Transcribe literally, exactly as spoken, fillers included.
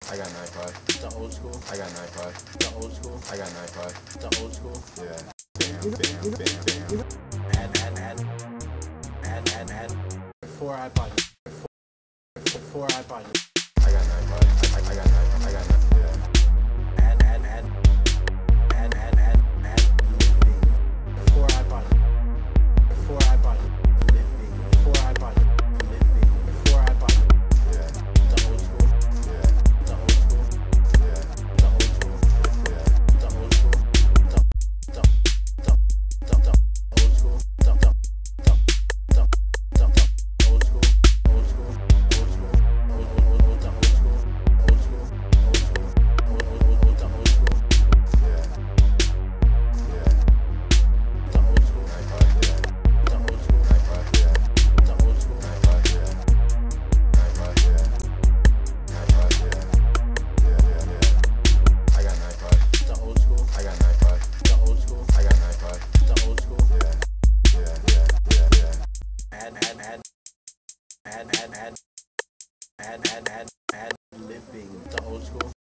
I got an iPod. The old school. I got an iPod. The old school. I got an iPod. The old school. Yeah. Damn, damn, damn, damn. Add, add, add. Add, add, add. Four iPods. Four, four iPods. I got an iPod. I, I got an iPod. I got an iPod. Yeah. Add, add, add. Add, add, add. Add. Lifting. Four iPods. Four iPods. Lifting. Four iPods. Lifting. Four iPods. Yeah. The old school. Yeah. The old school. Yeah. The old school. Yeah. The old school. The the the the the old school. The the the the the the old school. Old school. Old school. Old old old the old school. Old school. Old school. Old old old old the old school. Yeah. Yeah. The old school. iPod. Yeah. The old school. iPod. Yeah. The old school. iPod. Yeah. iPod. Yeah. iPod. Yeah. Yeah, yeah, yeah. I got an iPod. The old school. I got an iPod. The old school. I got an iPod. The old school. Yeah. Yeah, yeah, yeah, yeah. Add, add, add. Add, add, add. Add, add, add. Add. Living. The old school.